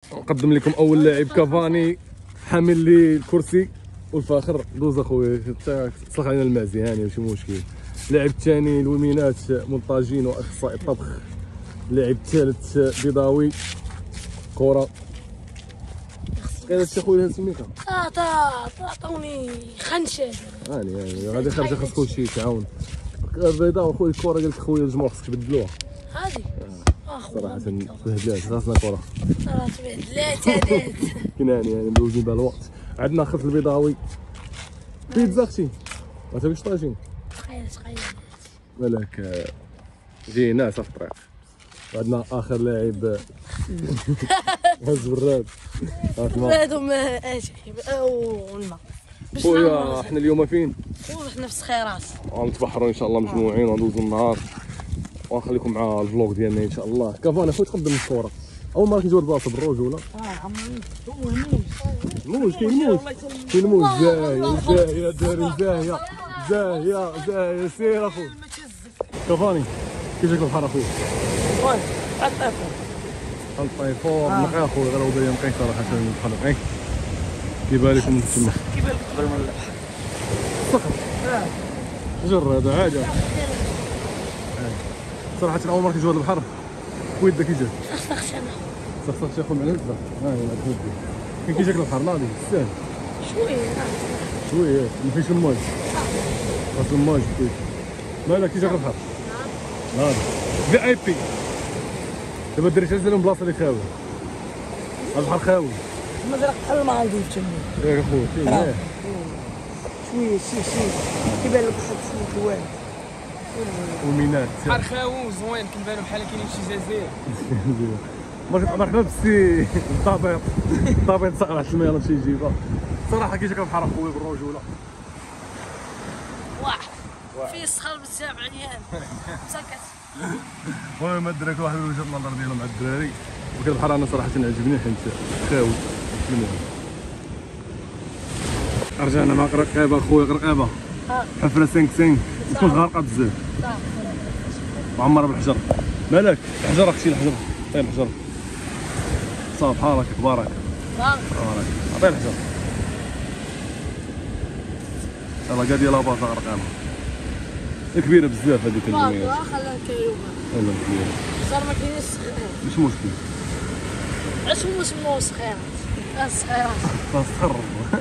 نقدم لكم اول لاعب كافاني حامل لي الكرسي والفاخر. دوز اخويا تصلح علينا المعزي هاني ماشي مشكل. اللاعب الثاني الومينات مونتاجين واخصائي الطبخ. اللاعب الثالث بيضاوي كره. قالت خويا سميتها عطوني خنشه هاني غادي خارجه خاص كلشي يتعاون. بيضاوي خويا الكره قالت خويا الجمهور خصك تبدلوها هادي صراحه تبهدلات خاصنا كره تبهدلات هادات كناني يعني مدوزين بها الوقت. عندنا خط البيضاوي بيتزا اختي ما تبيش طاجين تخيل بالك جاي ناس في الطريق. وعندنا اخر لاعب هز براد هادهم اجي والماء خويا احنا اليوم فين؟ وحنا في الصخيرات غنتبحروا ان شاء الله مجموعين وندوزوا النهار ونخليكم مع الفلوق ديالنا ان شاء الله. كافانا خويا تقدم الصوره اول مره كنجيو البلاصه بالرجوله. الموج كاين الموج زاهيه الدراري زاهيه سير اخويا. كافاني كيف جاك البحر اخويا؟ خويا الطيفور نقي اخويا غير وضعيه نقي صراحه البحر نقي. كيبان لكم تما كيبان لك قبل ما البحر صخر جر هذا عادي صراحه. اول مره كنجيو البحر ويدك كي جاك خصك تاخذ مع الهزه. ها هي تودي كي كيجيك البحر ناضي يستاهل شويه ما فيش الماج خاص الماج فيه. مالك كيجيك البحر ناضي في اي بي. دابا دريت على لهم بلاصه اللي خاويه البحر خاوي مازال بحال المالديف تما ياك اخويا شويه كيبان لك واحد الواد ومينات بحر خاوي وزوين كنبانو بحال كاينين شي جزائر. مرحبا بالسي الضابط صقر على الماء يلاه شي يجيبها صراحه كيجيك البحر اخويا بالرجوله. واحد فيه صخر بزاف عيان مسكت. المهم الدراري كل واحد وجهه النظر ديالو مع الدراري. وكان البحر انا صراحه عجبني حيت خاوي. رجعنا مع قرقابه اخويا قرقابه حفره 5 تكون غارقه بزاف معمره بالحجر. مالك الحجر اختي الحجر عطيه الحجر صافي بحالك تبارك عطيه الحجر يلاه كاع ديال لاباطا غرقانه كبيره بزاف هذيك الجمعيه. خليها كيلو يلا كبيره صار ما كاينش صخيرات مش مشكل. اش هما سموه صخيرات الصخيرات خاص تخرب.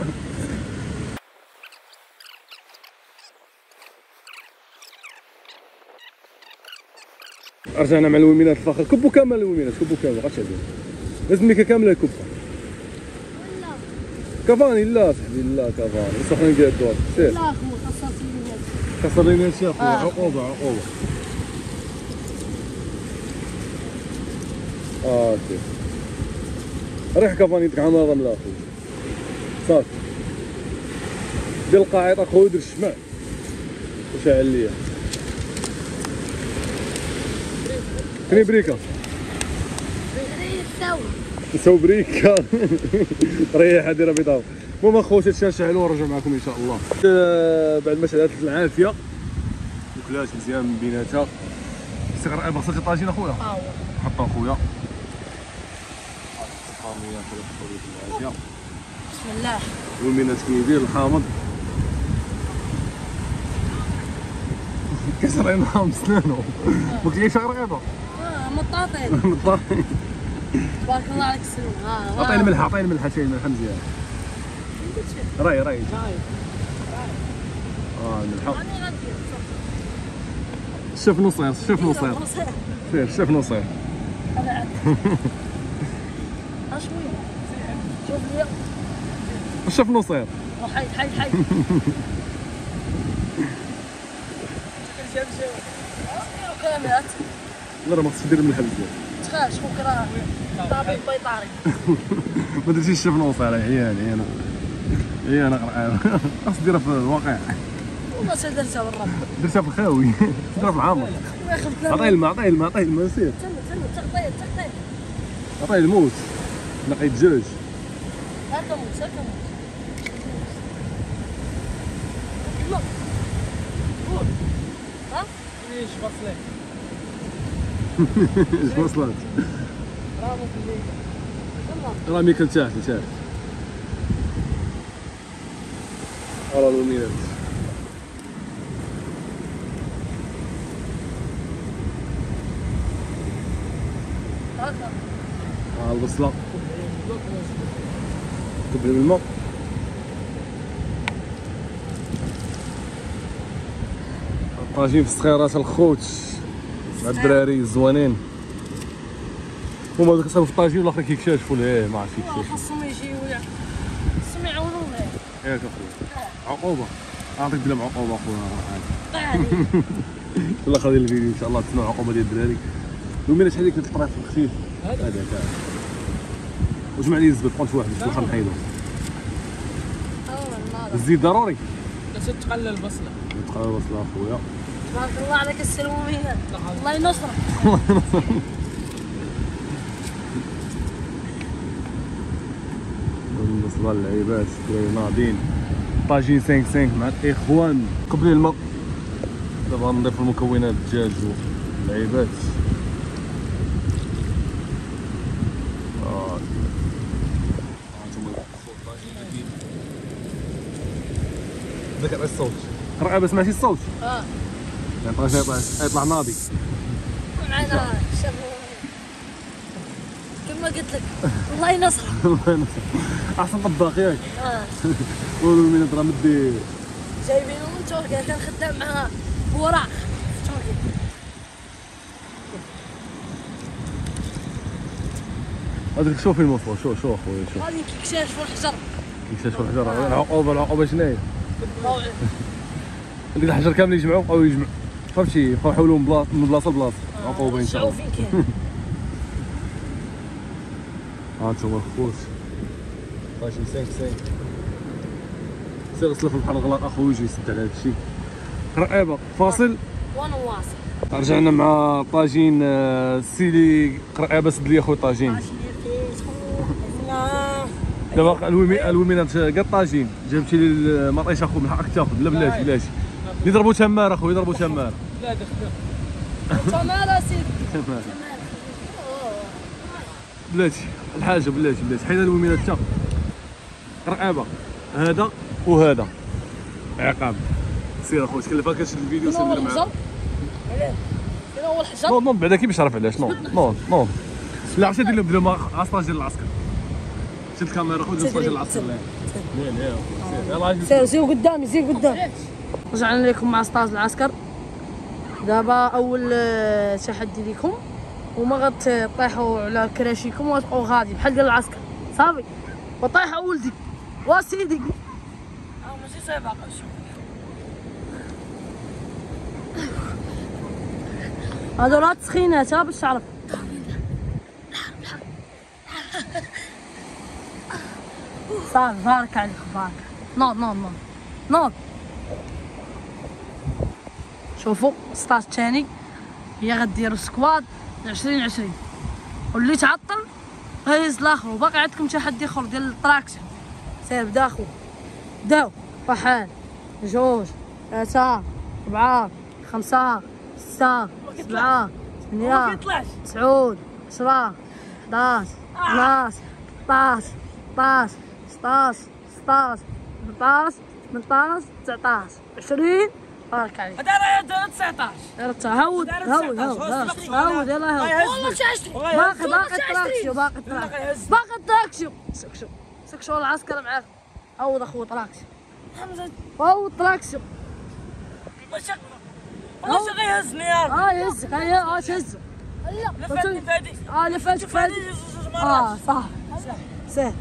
رجعنا مع الومينات الفاخر. كبوا كامل الومينات كبوا كامل غاش هذه لازم ميكا كامله كبها. كافاني لا صاحبي لا كافاني بصح حنا ندير الدور سير. لا اخو كسر لي نفسي اخويا عقوبه سير ريح كافاني يدك عامل رمله اخويا صافي. دير القاعده اخويا دير الشمع وشعل ليا كري بريكا نساو بريكا ريح ديرها بيضاء. المهم اخويا هادشي نشعلو ونرجع معكم ان شاء الله بعد ما شعلات العافيه وكلات مزيان من بيناتها. صغر بغسلت الطاجين اخويا حطها اخويا الطاميه العافيه بسم الله. والمينات كيدير الحامض كسريناها بسنانو ما كاينش غريبه مطاطين تبارك الله عليك السلم. عطيه الملح عطيه الملح شي الملح مزيان راي الملح الشيف نصير سير الشيف نصير شويه شوف لي الشيف نصير حي كاملات لا ما خصش دير الملح بزاف تخاش خوك راه طبيب بيطاري ما درتيش الشيف نوصل عياني انا قرعان خاص ديرها في الواقع والله درتها بالرب درتها في الخاوي ديرها في العامر. عطيه الماء سير تغطيه عطيه الموس نقي الدجاج هاكا موس ها ايش بصلك ايش وصلت برافو في راه مي كلتاح لتحت. راه الومينات. البصلة كبل بالماء. طاجين في الصخيرات الخوت مع الدراري الزوانين. هما اللي كيصاوبوا في الطاجين والاخرين كيكتشفوا ليه ما عرفتش يكتشف. خاصهم يجيو خاصهم يعاونونا. ياك اخويا عقوبة. نعطيك بلا عقوبة اخويا. عادي. في الاخر ديال الفيديو ان شاء الله تسمعوا عقوبة ديال الدراري. الومينات شحال كنت الطريق خفيف هذاك وجمع لي الزبد قلت واحد باش نخرج نحيدو. الزيت ضروري. باش تقلل البصله. تقلل البصله اخويا. تبارك الله عليك السلومينات. الله ينصرك. البصله اللعيبات الدراري ناضين. طاجين 5 مع الاخوان قبل الماء. دابا نضيف المكونات الدجاج واللعيبات. ذكر الصوت راه بس ماشي الصوت يعني طاجين يطلع ناضي معنا شباب كما قلت لك الله ينصرك. احسن طباخ ياك. قولوا من راه مدي جايبينه من تركيا كان خدام مع بوراق في تركيا. هذيك شوف الموفور شو اخويا شوف هذه كيكشاف الحجر. كيكشاف الحجر العقوبه شنو هي؟ موعد. ديك الحجر كامل يجمعوا او يجمع فهمتي يبقاو يحولوا من بلاصه لبلاصه. عقوبه ان شاء الله. فين كاين. ها انتم الخوت طاجين 5 سير غسلوا في البحر الغلاط اخويا ويجي يسد على هذا الشيء. رقابه فاصل وانا واصل. رجعنا مع طاجين السيلي. رقابه سد لي اخويا طاجين. دابا الومينات كاع الطاجين جبتي لي المطيش اخو من حقك تاخذ. لا بلاتي يضربوا تمار اخويا يضربوا تمار. لا دخل تمار سيدي. تمار بلاتي الحاجه بلاتي حيد الومينات تا رقابه هذا وهذا عقاب. سير اخويا تكلف كاش الفيديو سير معاك. هنا هو الحجر. نوض بعدا كيفاش عرف علاش نوض لا عرفتي دير لهم عصاج ديال العسكر. شد الكاميرا خذ عصاج ديال العسكر. سير قدامي. رجعنا لكم مع سطاج العسكر. دابا اول تحدي لكم وما غتطيحوا على كراشيكم وتبقوا غادي بحال ديال العسكر صافي. وطيح ولدي وسيدي ماشي صعيبه. هادو راه تسخينات باش تعرف. صافي بارك عليك بارك. نوض شوفوا السطاج الثاني هي غديروا سكواد 20 واللي تعطل هيز الاخر. وباقي عندكم تحدي اخر ديال التراكشن. سير بدا اخو بداو. 1 2 3 4 5 6 7 8 9 10 11 12 13 14 16 17 18 18 19 20. بارك عليك. هذا 19. هاود يلا باقي تراكشيو. سكشو العسكر معاك. هاود اخو تراكشيو. هاود تراكشيو. واش غيهزني يا يهزك تهز. لفاتني فادي. لفاتك فادي. صح سهل.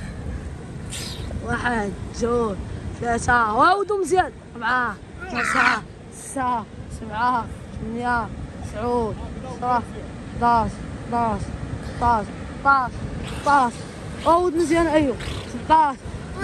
1 2 3 هاودو مزيان. 4 5 6 7 8 9 10 11 12 13 14 عاود مزيان. ايوا 16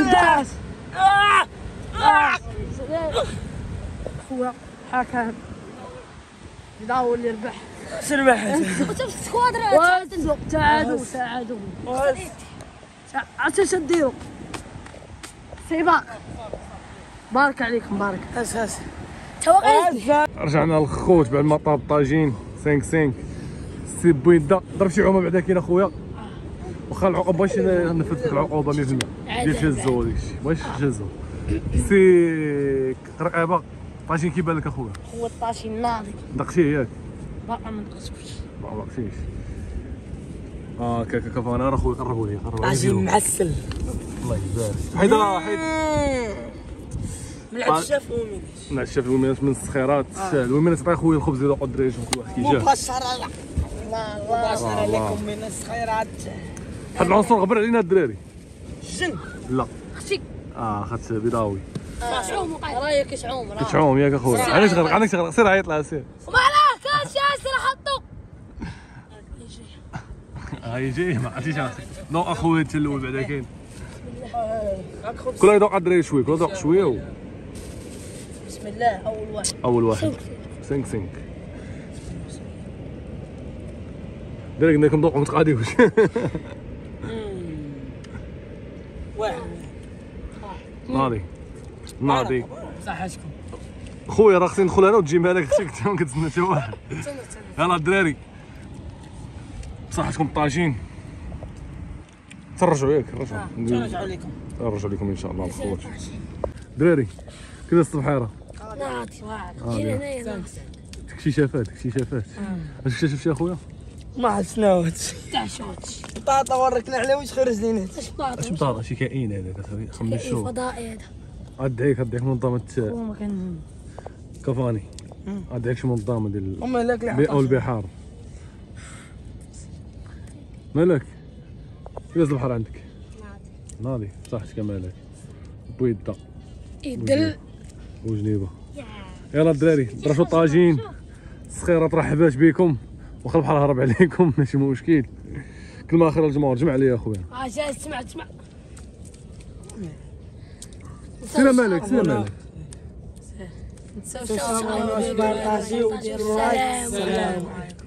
17 خويا حكام بدا هو اللي ربح. سربح وانت في السكوادر تعادوا عرفتي اش ديروا سباق. بارك عليكم بارك. هس رجعنا للخوت بعد ما طاب طاجين 5 سي بويندا. ضرب شي عومه بعدا كاين اخويا واخا العقوبه بغيتش ننفذ لك العقوبه 100% ديال تهزو وداك الشيء بغيتش تهزو سي رقابه طاجين كيبان لك اخويا هو الطاشي ناضي دقتيه ياك باقا ما دقتوش ما عرفتيش كافانا راه خويا قربوا لي طاجين معسل الله يبارك حيد ملعب الشاف ومين نعشى في الومينات من السخيرات الومينات عطي خويا الخبز يذوق الدراري شوف كل واحد كي جا مباشرة لكم من الصخيرات هاد العنصر غبر علينا الدراري الجن لا اختي خدت بيضاوي شعوم رايك كشعوم كتشعوم ياك اخويا عندك شغل سير عيط لها سير ومعنا كان شاسر حطو يجي ما عرفتيش ذوق اخويا انت الاول بعدا كاين كل يذوق الدراري شويه كل يذوق شويه بسم الله اول واحد سينك درك انكم ذوقوا متقاديوش واحد ناضي صحتكم خويا راه خصني ندخل انا وتجيبها لك اختك ما كتسنى حتى واحد يلاه الدراري بصحتكم الطاجين ترجعوا ياك نرجعوا لكم نرجعوا لكم ان شاء الله الخوت دراري كذا الصبحيره ناضي واحد جينا هنايا اكتشافات اش اكتشفتي اخويا ما عرفناوش تاع شوتش بطاطا وركنا على واش خرج لينا اش بطاطا شي كائن هذاك خمس شهور فضائي هذا ادعيك منظمه هو ما كان كافاني ادعيك شي منظمه ديال هما لاك اللي البيئه والبحار مالك كيفاش البحر عندك ناضي صحتك مالك بويضه يدل وجنيبه يلا الدراري درشوا الطاجين الصخيره ترحبات بكم واخا البحر هرب عليكم ماشي مشكل كلمه اخيره للجمهور جمع لي اخويا جالس تسمع سير مالك نتساو الشاشه بارطاجيو وديروا لايك. السلام عليكم.